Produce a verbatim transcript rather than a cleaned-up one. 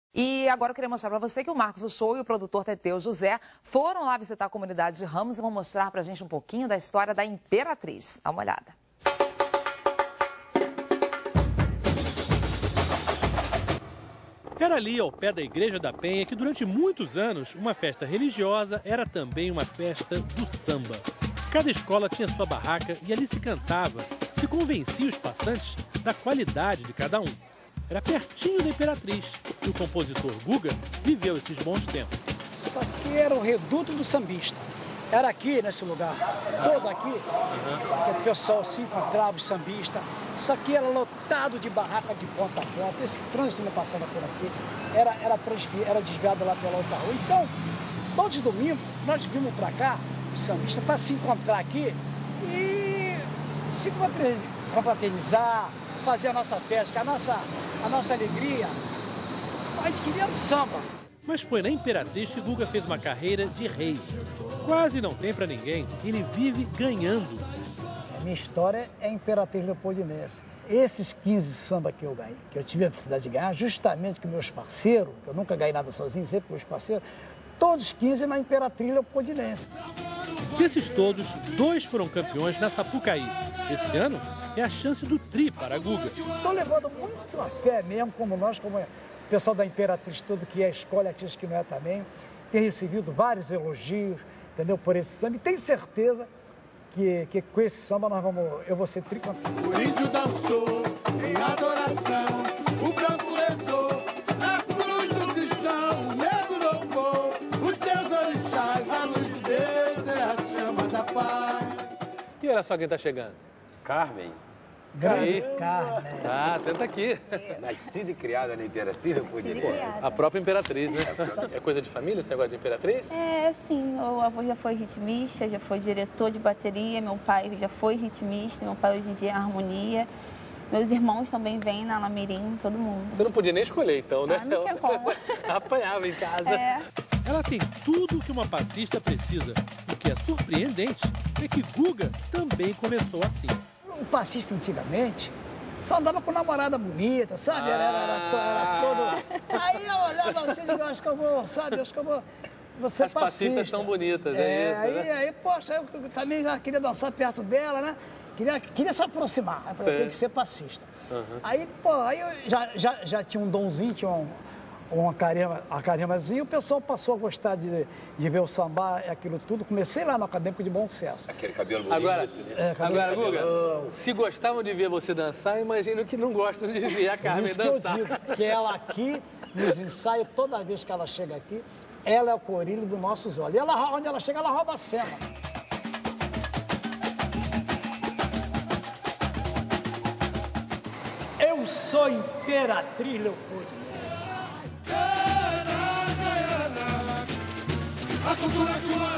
E agora eu queria mostrar para você que o Marcos Uchoa e o produtor Teteu José foram lá visitar a comunidade de Ramos e vão mostrar para a gente um pouquinho da história da Imperatriz. Dá uma olhada. Era ali, ao pé da Igreja da Penha, que durante muitos anos uma festa religiosa era também uma festa do samba. Cada escola tinha sua barraca e ali se cantava, se convencia os passantes da qualidade de cada um. Era pertinho da Imperatriz e o compositor Guga viveu esses bons tempos. Isso aqui era o reduto do sambista. Era aqui, nesse lugar, todo aqui, uhum. que o pessoal se encontrava, os sambistas. Isso aqui era lotado de barraca de ponta a ponta. Esse trânsito não passava por aqui, era, era, era desviado lá pela outra rua. Então, todos os domingos, nós vimos para cá, os sambistas, para se encontrar aqui e se confraternizar, fazer a nossa festa, a nossa, a nossa alegria. A gente queria o samba. Mas foi na Imperatriz que Guga fez uma carreira de rei. Quase não tem pra ninguém, ele vive ganhando. A minha história é Imperatriz Leopoldinense. Esses quinze samba que eu ganhei, que eu tive a felicidade de ganhar, justamente com meus parceiros, que eu nunca ganhei nada sozinho, sempre com meus parceiros, todos os quinze na Imperatriz Leopoldinense. Desses todos, dois foram campeões na Sapucaí. Esse ano é a chance do tri para a Guga. Estou levando muito a fé mesmo, como nós, como o pessoal da Imperatriz todo, que é escola artística que não é também, tem recebido vários elogios, entendeu, por esse samba, e tenho certeza que, que com esse samba nós vamos, eu vou ser tricampeão. O índio dançou em adoração, o branco rezou na cruz do cristão, o negro louvou os seus orixás, a luz de Deus é a chama da paz. E olha só quem está chegando. Carmen. Grande Carmen. Ah, senta aqui. Nascida e criada na Imperatriz, eu pude ir. A própria Imperatriz, né? É coisa de família esse negócio de Imperatriz? É, sim. O avô já foi ritmista, já foi diretor de bateria, meu pai já foi ritmista, meu pai hoje em dia é harmonia. Meus irmãos também vêm na Lamirim, todo mundo. Você não podia nem escolher, então, né? Ah, não tinha como. Apanhava em casa. É. Ela tem tudo o que uma passista precisa. O que é surpreendente é que Guga também começou assim. O passista antigamente só andava com namorada bonita, sabe? Era, era, era, era todo... Aí eu olhava assim, eu acho que eu vou, sabe? Eu acho que eu vou... Você As passistas são bonitas, é, é isso, aí, né? Aí, poxa, eu também já queria dançar perto dela, né? Queria, queria se aproximar. Aí eu falei, tem que ser passista. Uhum. Aí, pô, aí eu já, já, já tinha um donzinho, tinha um... uma carema, a caremazinha, o pessoal passou a gostar de, de ver o samba, aquilo tudo. Comecei lá no Acadêmico de Bom Sucesso. Aquele cabelo bonito. Agora, né? é, cabelo, agora Guga, se gostavam de ver você dançar, imagino que não gostam de ver a Carmen Isso dançar. que eu digo, que ela aqui, nos ensaios, toda vez que ela chega aqui, ela é o corilho dos nossos olhos. E ela, onde ela chega, ela rouba a cena. Eu sou Imperatriz Leopoldinense. A cultura que